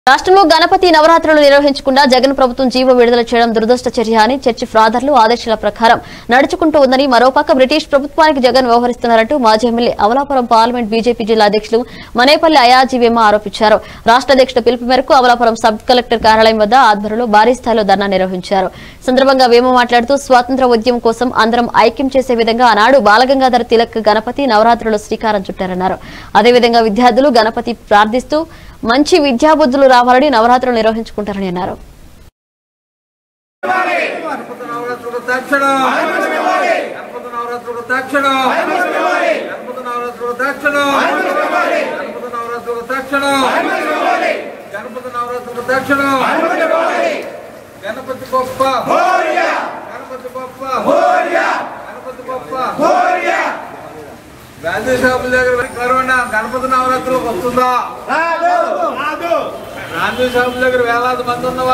రాష్ట్రంలో గణపతి నవరాత్రులు నిర్వహించకుండా జగన్ ప్రభుత్వం జీవో విడుదల చేయడం దురదృష్ట చర్య అని చర్చి ఫాదర్లు ఆదేశాల ప్రకారం నడుచుకుంటూ ఉందని మరోపక్క బ్రిటిష్ ప్రభుత్వానికి జగన్ వ్యవహరిస్తున్నారంటూ మాజీ ఎమ్మెల్యే అమలాపురం పార్లమెంట్ బీజేపీ జిల్లా అధ్యక్షులు మనేపల్లి అయాజీవేమ ఆరోపించారు. రాష్ట్ర అధ్యక్షుడు పిలుపు మేరకు అమలాపురం సబ్ కలెక్టర్ కార్యాలయం వద్ద ఆధ్వర్యంలో భారీ స్థాయిలో ధర్నా నిర్వహించారు. సందర్భంగా వేమ మాట్లాడుతూ స్వాతంత్ర ఉద్యమం కోసం అందరం ఐక్యం చేసే విధంగా ఆనాడు బాలగంగాధర తిలక్ గణపతి నవరాత్రులు శ్రీకారం చుట్టారన్నారు. అదేవిధంగా విద్యార్థులు గణపతి ప్రార్థిస్తూ మంచి విద్యాబుద్ధులు రావాలని నవరాత్రులు నిర్వహించుకుంటారని అన్నారు. గాంధీ షాపుల దగ్గర కరోనా గణపతి నవరాత్రులకు వస్తుందా? గాంధీ షాపుల దగ్గర వేలాది మంది ఉన్న